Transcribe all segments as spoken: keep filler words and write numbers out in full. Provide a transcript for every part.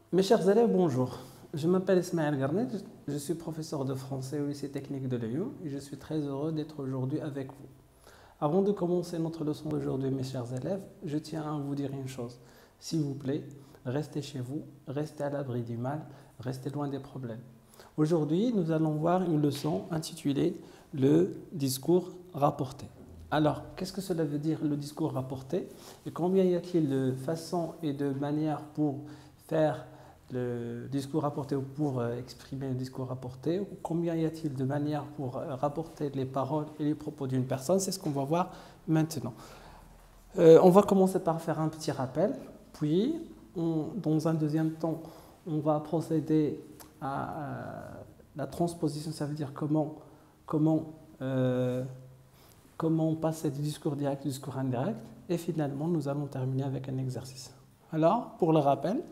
Mes chers élèves, bonjour. Je m'appelle Ismaël Garnet, je suis professeur de français au lycée technique de Lyon et je suis très heureux d'être aujourd'hui avec vous. Avant de commencer notre leçon d'aujourd'hui, mes chers élèves, je tiens à vous dire une chose. S'il vous plaît, restez chez vous, restez à l'abri du mal, restez loin des problèmes. Aujourd'hui, nous allons voir une leçon intitulée « Le discours rapporté ». Alors, qu'est-ce que cela veut dire le discours rapporté et combien y a-t-il de façons et de manières pour faire le discours rapporté ou pour exprimer le discours rapporté, ou combien y a-t-il de manières pour rapporter les paroles et les propos d'une personne, c'est ce qu'on va voir maintenant. Euh, on va commencer par faire un petit rappel, puis on, dans un deuxième temps, on va procéder à, à la transposition, ça veut dire comment, comment, euh, comment passer du discours direct au discours indirect, et finalement nous allons terminer avec un exercice. Alors, pour le rappel,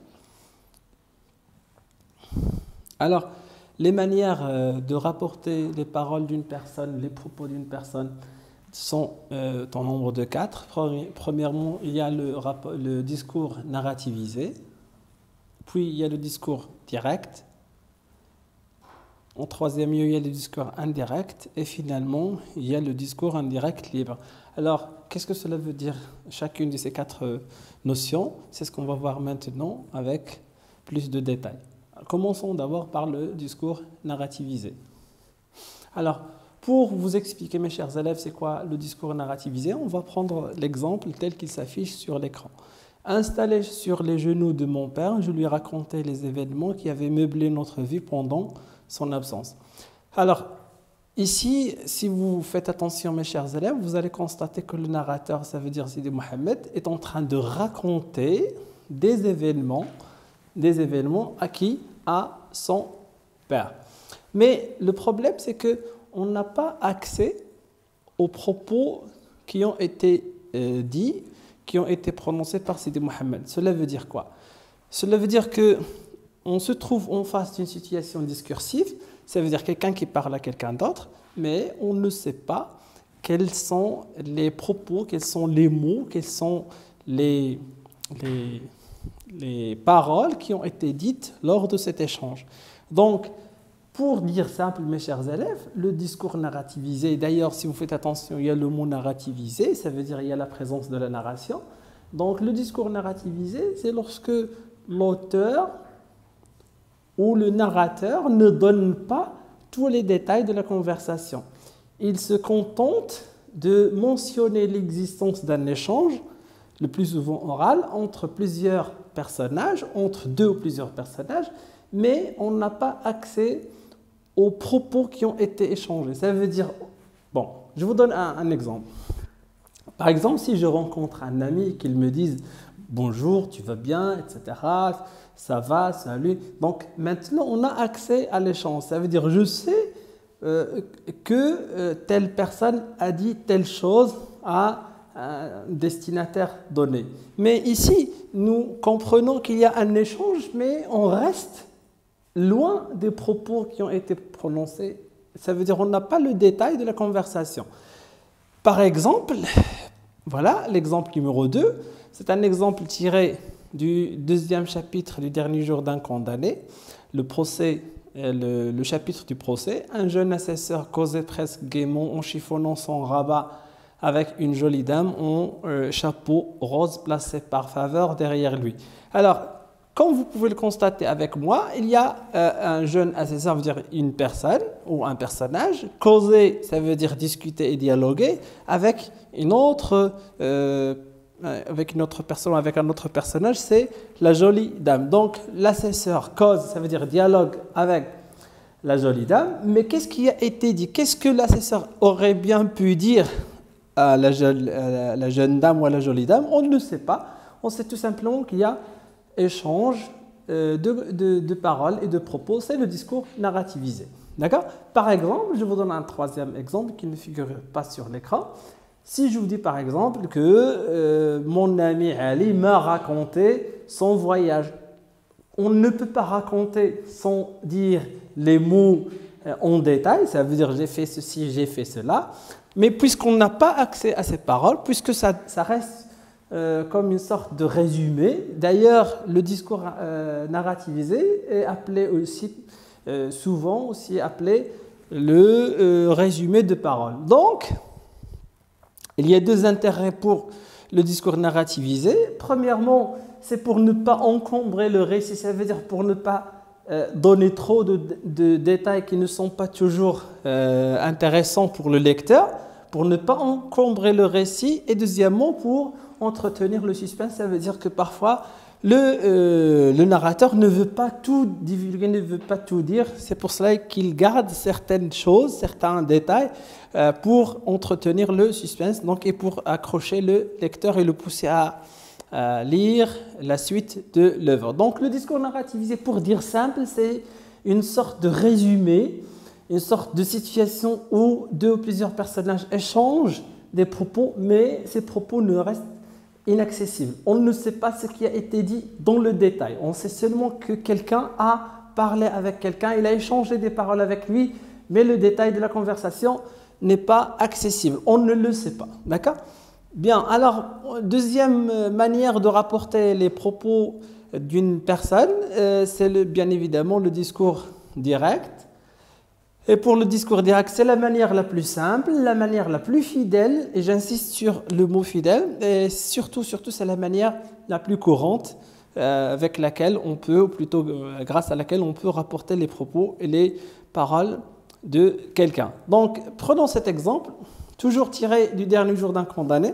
Alors, les manières euh, de rapporter les paroles d'une personne, les propos d'une personne sont euh, en nombre de quatre. Premièrement, il y a le, le discours narrativisé, puis il y a le discours direct, en troisième lieu, il y a le discours indirect, et finalement, il y a le discours indirect libre. Alors, qu'est-ce que cela veut dire, chacune de ces quatre euh, notions? C'est ce qu'on va voir maintenant avec plus de détails. Commençons d'abord par le discours narrativisé. Alors, pour vous expliquer, mes chers élèves, c'est quoi le discours narrativisé, on va prendre l'exemple tel qu'il s'affiche sur l'écran. Installé sur les genoux de mon père, je lui racontais les événements qui avaient meublé notre vie pendant son absence. Alors, ici, si vous faites attention, mes chers élèves, vous allez constater que le narrateur, ça veut dire Sidi Mohamed, est en train de raconter des événements des événements à qui? À son père. Mais le problème, c'est qu'on n'a pas accès aux propos qui ont été euh, dits, qui ont été prononcés par Sidi Mohamed. Cela veut dire quoi? Cela veut dire qu'on se trouve en face d'une situation discursive, ça veut dire quelqu'un qui parle à quelqu'un d'autre, mais on ne sait pas quels sont les propos, quels sont les mots, quels sont les... les les paroles qui ont été dites lors de cet échange. Donc, pour dire simple, mes chers élèves, le discours narrativisé, d'ailleurs, si vous faites attention, il y a le mot narrativisé, ça veut dire il y a la présence de la narration. Donc, le discours narrativisé, c'est lorsque l'auteur ou le narrateur ne donne pas tous les détails de la conversation. Il se contente de mentionner l'existence d'un échange, le plus souvent oral, entre plusieurs personnages, entre deux ou plusieurs personnages, mais on n'a pas accès aux propos qui ont été échangés. Ça veut dire, bon, je vous donne un, un exemple. Par exemple, si je rencontre un ami et qu'il me dise « Bonjour, tu vas bien ?» et cetera, « Ça va, salut ?» Donc maintenant, on a accès à l'échange. Ça veut dire, je sais euh, que euh, telle personne a dit telle chose à un destinataire donné. Mais ici, nous comprenons qu'il y a un échange, mais on reste loin des propos qui ont été prononcés. Ça veut dire qu'on n'a pas le détail de la conversation. Par exemple, voilà l'exemple numéro deux. C'est un exemple tiré du deuxième chapitre du dernier jour d'un condamné, le procès, le, le chapitre du procès. Un jeune assesseur causait presque gaiement en chiffonnant son rabat avec une jolie dame en euh, chapeau rose placé par faveur derrière lui. Alors, comme vous pouvez le constater avec moi, il y a euh, un jeune assesseur, ça veut dire une personne ou un personnage. Causer, ça veut dire discuter et dialoguer avec une autre, euh, avec une autre personne, avec un autre personnage, c'est la jolie dame. Donc, l'assesseur cause, ça veut dire dialogue avec la jolie dame. Mais qu'est-ce qui a été dit? Qu'est-ce que l'assesseur aurait bien pu dire à la, jeune, à la jeune dame ou à la jolie dame? On ne le sait pas. On sait tout simplement qu'il y a échange euh, de, de, de paroles et de propos. C'est le discours narrativisé. D'accord? Par exemple, je vous donne un troisième exemple qui ne figure pas sur l'écran. Si je vous dis par exemple que euh, mon ami Ali m'a raconté son voyage. On ne peut pas raconter sans dire les mots euh, en détail. Ça veut dire j'ai fait ceci, j'ai fait cela. Mais puisqu'on n'a pas accès à ces paroles, puisque ça, ça reste euh, comme une sorte de résumé. D'ailleurs, le discours euh, narrativisé est appelé aussi, euh, souvent aussi appelé le euh, résumé de parole. Donc, il y a deux intérêts pour le discours narrativisé. Premièrement, c'est pour ne pas encombrer le récit, ça veut dire pour ne pas euh, donner trop de, de détails qui ne sont pas toujours euh, intéressants pour le lecteur, pour ne pas encombrer le récit, et deuxièmement, pour entretenir le suspense, ça veut dire que parfois, le, euh, le narrateur ne veut pas tout divulguer, ne veut pas tout dire, c'est pour cela qu'il garde certaines choses, certains détails, euh, pour entretenir le suspense, donc, et pour accrocher le lecteur et le pousser à à lire la suite de l'œuvre. Donc le discours narrativisé, pour dire simple, c'est une sorte de résumé, une sorte de situation où deux ou plusieurs personnages échangent des propos, mais ces propos ne restent inaccessibles. On ne sait pas ce qui a été dit dans le détail. On sait seulement que quelqu'un a parlé avec quelqu'un, il a échangé des paroles avec lui, mais le détail de la conversation n'est pas accessible. On ne le sait pas. D'accord ? Bien, alors, deuxième manière de rapporter les propos d'une personne, euh, c'est le, bien évidemment le discours direct. Et pour le discours direct, c'est la manière la plus simple, la manière la plus fidèle, et j'insiste sur le mot fidèle, et surtout, surtout c'est la manière la plus courante euh, avec laquelle on peut, ou plutôt euh, grâce à laquelle on peut rapporter les propos et les paroles de quelqu'un. Donc, prenons cet exemple. Toujours tiré du dernier jour d'un condamné,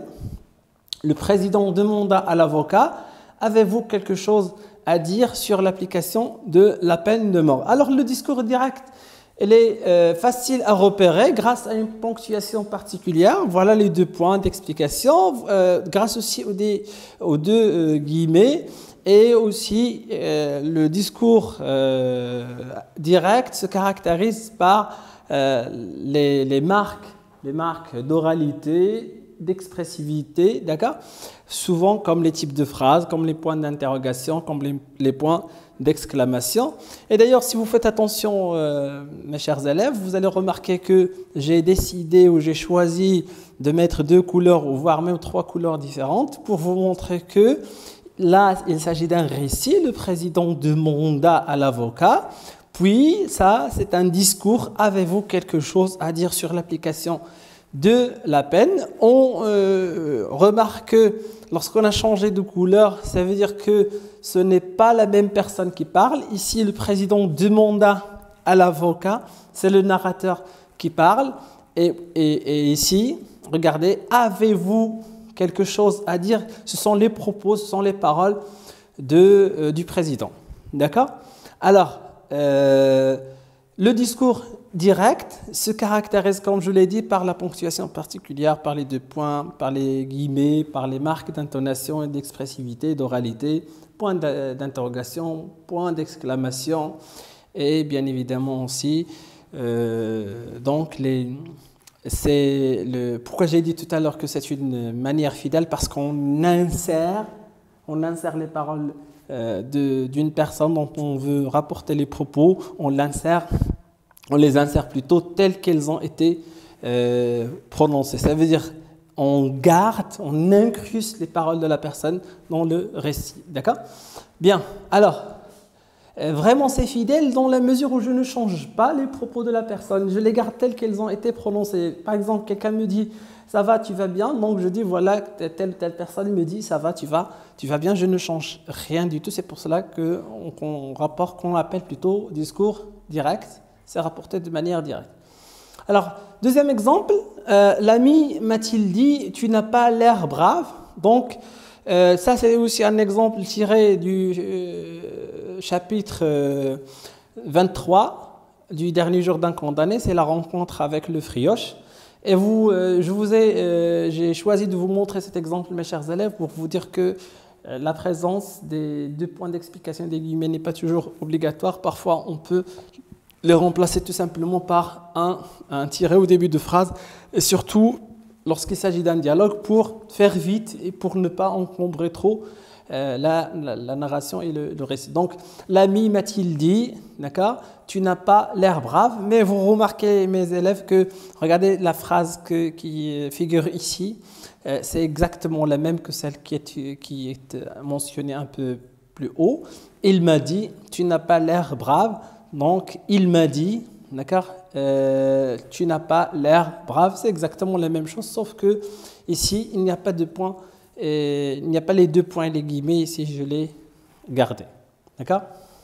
le président demanda à l'avocat « Avez-vous quelque chose à dire sur l'application de la peine de mort ?» Alors le discours direct, il est euh, facile à repérer grâce à une ponctuation particulière. Voilà les deux points d'explication, euh, grâce aussi aux, des, aux deux euh, guillemets. Et aussi, euh, le discours euh, direct se caractérise par euh, les, les marques les marques d'oralité, d'expressivité, d'accord ? Souvent comme les types de phrases, comme les points d'interrogation, comme les, les points d'exclamation. Et d'ailleurs, si vous faites attention, euh, mes chers élèves, vous allez remarquer que j'ai décidé ou j'ai choisi de mettre deux couleurs, ou voire même trois couleurs différentes, pour vous montrer que là, il s'agit d'un récit. Le président demanda à l'avocat. Puis, ça, c'est un discours. Avez-vous quelque chose à dire sur l'application de la peine ? On euh, remarque que lorsqu'on a changé de couleur, ça veut dire que ce n'est pas la même personne qui parle. Ici, le président demanda à l'avocat, c'est le narrateur qui parle. Et, et, et ici, regardez, avez-vous quelque chose à dire ? Ce sont les propos, ce sont les paroles de, euh, du président. D'accord ? Alors, Euh, le discours direct se caractérise, comme je l'ai dit, par la ponctuation particulière, par les deux points, par les guillemets, par les marques d'intonation et d'expressivité, d'oralité, point d'interrogation, point d'exclamation, et bien évidemment aussi, euh, donc les, c'est le, pourquoi j'ai dit tout à l'heure que c'est une manière fidèle, parce qu'on insère, on insère les paroles Euh, de, d'une personne dont on veut rapporter les propos, on l'insère, on les insère plutôt telles qu'elles ont été euh, prononcées. Ça veut dire on garde, on incruste les paroles de la personne dans le récit. D'accord ? Bien, alors, euh, vraiment c'est fidèle dans la mesure où je ne change pas les propos de la personne, je les garde telles qu'elles ont été prononcées. Par exemple, quelqu'un me dit ça va, tu vas bien, donc je dis voilà, telle telle personne me dit ça va, tu vas, tu vas bien, je ne change rien du tout. C'est pour cela qu'on qu'on rapporte, qu'on appelle plutôt discours direct, c'est rapporté de manière directe. Alors, deuxième exemple, euh, l'ami m'a-t-il dit tu n'as pas l'air brave. Donc, euh, ça c'est aussi un exemple tiré du euh, chapitre euh, vingt-trois du dernier jour d'un condamné, c'est la rencontre avec le frioche. Et vous, euh, je vous ai, euh, j'ai choisi de vous montrer cet exemple, mes chers élèves, pour vous dire que euh, la présence des deux points d'explication des guillemets n'est pas toujours obligatoire. Parfois, on peut les remplacer tout simplement par un, un tiret au début de phrase, et surtout lorsqu'il s'agit d'un dialogue, pour faire vite et pour ne pas encombrer trop euh, la, la, la narration et le, le récit. Donc, l'ami m'a-t-il dit, d'accord, tu n'as pas l'air brave, mais vous remarquez, mes élèves, que, regardez la phrase que, qui figure ici, euh, c'est exactement la même que celle qui est, qui est mentionnée un peu plus haut. Il m'a dit, tu n'as pas l'air brave, donc il m'a dit, d'accord, euh, tu n'as pas l'air brave, c'est exactement la même chose, sauf que ici, il n'y a pas de point, et il n'y a pas les deux points, les guillemets, ici je les gardé. D'accord?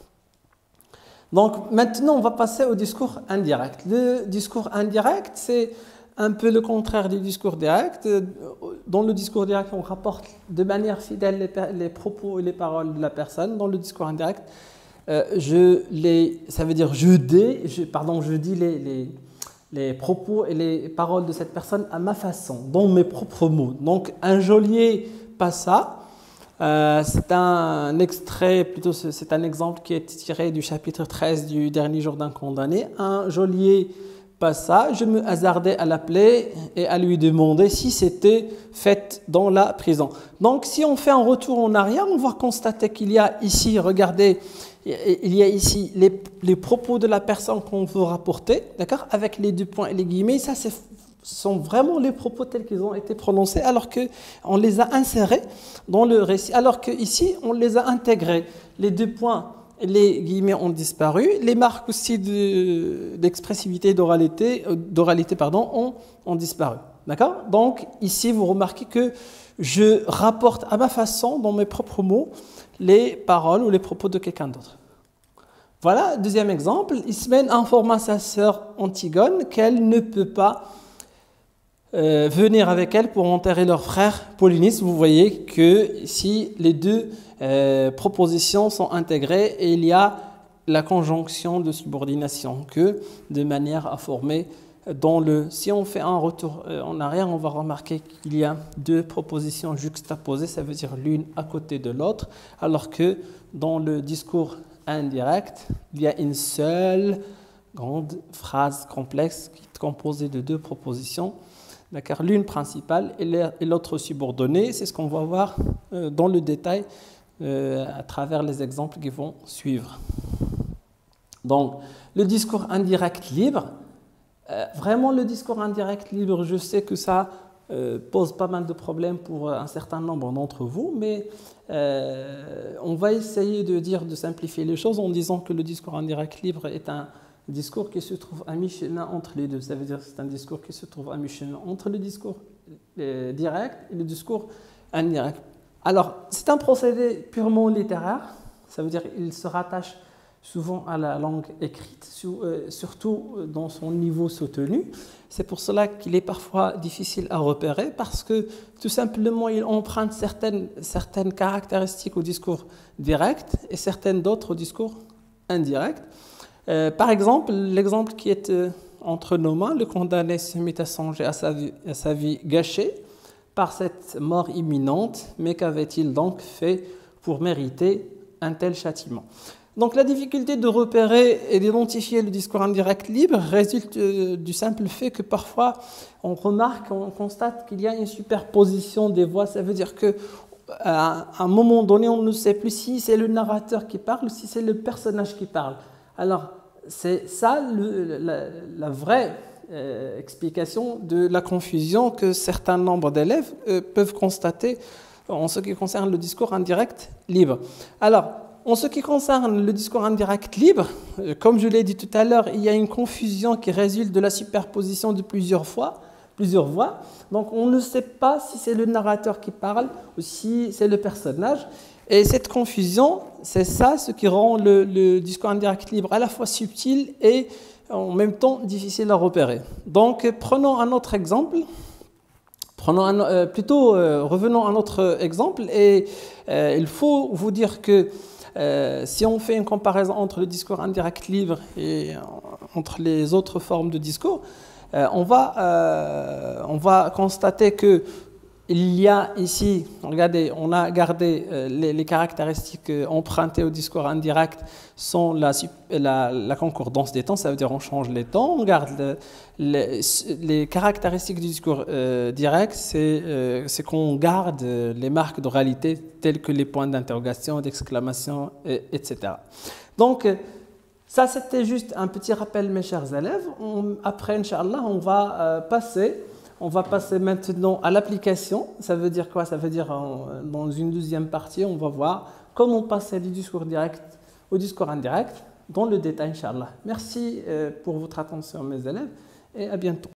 Donc maintenant, on va passer au discours indirect. Le discours indirect, c'est un peu le contraire du discours direct. Dans le discours direct, on rapporte de manière fidèle les, les propos et les paroles de la personne. Dans le discours indirect, euh, je les, ça veut dire je dis, je, pardon, je dis les, les, les propos et les paroles de cette personne à ma façon, dans mes propres mots. Donc un geôlier passa. Euh, c'est un extrait, plutôt c'est un exemple qui est tiré du chapitre treize du dernier jour d'un condamné. Un geôlier passa, je me hasardais à l'appeler et à lui demander si c'était fait dans la prison. Donc si on fait un retour en arrière, on va constater qu'il y a ici, regardez, il y a ici les, les propos de la personne qu'on veut rapporter, d'accord, avec les deux points et les guillemets. Ça, c'est sont vraiment les propos tels qu'ils ont été prononcés, alors qu'on les a insérés dans le récit, alors qu'ici, on les a intégrés. Les deux points et les guillemets ont disparu, les marques aussi d'expressivité, d'oralité, d'oralité pardon, ont, ont disparu. D'accord? Donc, ici, vous remarquez que je rapporte à ma façon, dans mes propres mots, les paroles ou les propos de quelqu'un d'autre. Voilà, deuxième exemple. Ismène informa sa sœur Antigone qu'elle ne peut pas Euh, venir avec elle pour enterrer leur frère Polynice. Vous voyez que ici les deux euh, propositions sont intégrées et il y a la conjonction de subordination que de manière à former dans le... Si on fait un retour euh, en arrière, on va remarquer qu'il y a deux propositions juxtaposées, ça veut dire l'une à côté de l'autre, alors que dans le discours indirect, il y a une seule grande phrase complexe qui est composée de deux propositions. D'accord, l'une principale et l'autre subordonnée, c'est ce qu'on va voir euh, dans le détail euh, à travers les exemples qui vont suivre. Donc, le discours indirect libre, euh, vraiment le discours indirect libre, je sais que ça euh, pose pas mal de problèmes pour un certain nombre d'entre vous, mais euh, on va essayer de dire, de simplifier les choses en disant que le discours indirect libre est un discours qui se trouve à mi-chemin entre les deux. Ça veut dire que c'est un discours qui se trouve à mi-chemin entre le discours euh, direct et le discours indirect. Alors, c'est un procédé purement littéraire. Ça veut dire qu'il se rattache souvent à la langue écrite, sur, euh, surtout dans son niveau soutenu. C'est pour cela qu'il est parfois difficile à repérer parce que tout simplement, il emprunte certaines, certaines caractéristiques au discours direct et certaines d'autres au discours indirect. Euh, par exemple, l'exemple qui est euh, entre nos mains, le condamné se mit à songer à sa vie, à sa vie gâchée par cette mort imminente, mais qu'avait-il donc fait pour mériter un tel châtiment? Donc la difficulté de repérer et d'identifier le discours indirect libre résulte euh, du simple fait que parfois on remarque, on constate qu'il y a une superposition des voix. Ça veut dire que à un moment donné, on ne sait plus si c'est le narrateur qui parle ou si c'est le personnage qui parle. Alors, c'est ça le, la, la vraie euh, explication de la confusion que certains nombres d'élèves euh, peuvent constater en ce qui concerne le discours indirect libre. Alors, en ce qui concerne le discours indirect libre, euh, comme je l'ai dit tout à l'heure, il y a une confusion qui résulte de la superposition de plusieurs fois, plusieurs voix. Donc, on ne sait pas si c'est le narrateur qui parle ou si c'est le personnage. Et cette confusion, c'est ça ce qui rend le, le discours indirect libre à la fois subtil et en même temps difficile à repérer. Donc prenons un autre exemple, prenons un, euh, plutôt euh, revenons à notre exemple et euh, il faut vous dire que euh, si on fait une comparaison entre le discours indirect libre et euh, entre les autres formes de discours, euh, on, va, euh, on va constater que il y a ici, regardez, on a gardé euh, les, les caractéristiques euh, empruntées au discours indirect sont la, la, la concordance des temps, ça veut dire on change les temps, on garde le, les, les caractéristiques du discours euh, direct, c'est euh, qu'on garde les marques d'oralité telles que les points d'interrogation, d'exclamation, et, etc. Donc, ça c'était juste un petit rappel mes chers élèves. On, après, Inch'Allah, on va euh, passer... On va passer maintenant à l'application. Ça veut dire quoi? Ça veut dire en, dans une deuxième partie, on va voir comment passer du discours direct au discours indirect dans le détail, Inch'Allah. Merci pour votre attention, mes élèves, et à bientôt.